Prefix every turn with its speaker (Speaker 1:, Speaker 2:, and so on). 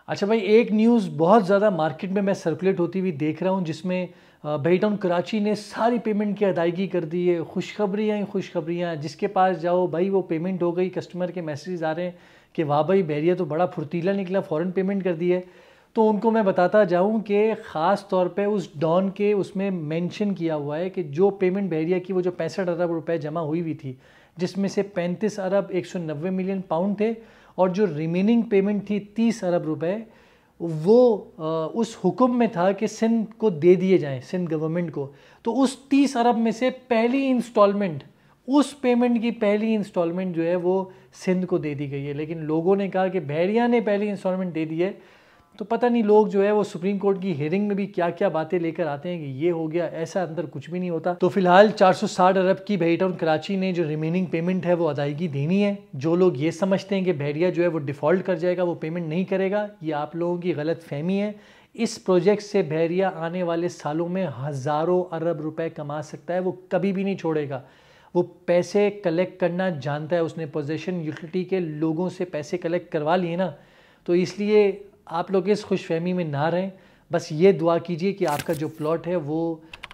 Speaker 1: अच्छा भाई, एक न्यूज़ बहुत ज़्यादा मार्केट में मैं सर्कुलेट होती हुई देख रहा हूँ जिसमें बेटाउन कराची ने सारी पेमेंट की अदायगी कर दी है। खुशखबरियाँ ही खुशखबरियाँ, जिसके पास जाओ भाई वो पेमेंट हो गई। कस्टमर के मैसेज आ रहे हैं कि वाह भाई बैरिया तो बड़ा फुर्तीला निकला, फ़ौरन पेमेंट कर दी है। तो उनको मैं बताता जाऊँ कि ख़ास तौर पे उस डॉन के उसमें मेंशन किया हुआ है कि जो पेमेंट बैरिया की वो जो 65 अरब रुपए जमा हुई हुई थी, जिसमें से 35 अरब 190 मिलियन पाउंड थे और जो रिमेनिंग पेमेंट थी 30 अरब रुपए, वो उस हुक्म में था कि सिंध को दे दिए जाएं, सिंध गवर्नमेंट को। तो उस 30 अरब में से पहली इंस्टॉलमेंट, उस पेमेंट की पहली इंस्टॉलमेंट जो है वो सिंध को दे दी गई है। लेकिन लोगों ने कहा कि बैरिया ने पहली इंस्टॉलमेंट दे दी है। तो पता नहीं लोग जो है वो सुप्रीम कोर्ट की हियरिंग में भी क्या क्या बातें लेकर आते हैं कि ये हो गया, ऐसा अंदर कुछ भी नहीं होता। तो फिलहाल 460 अरब की बेटाउन कराची ने जो रिमेनिंग पेमेंट है वो अदायगी देनी है। जो लोग ये समझते हैं कि बैरिया जो है वो डिफ़ॉल्ट कर जाएगा, वो पेमेंट नहीं करेगा, ये आप लोगों की गलत फहमी है। इस प्रोजेक्ट से बैरिया आने वाले सालों में हज़ारों अरब रुपए कमा सकता है, वो कभी भी नहीं छोड़ेगा। वो पैसे कलेक्ट करना जानता है, उसने पोजेशन यूटिलिटी के लोगों से पैसे कलेक्ट करवा लिए ना। तो इसलिए आप लोग इस खुशफहमी में ना रहें। बस ये दुआ कीजिए कि आपका जो प्लॉट है वो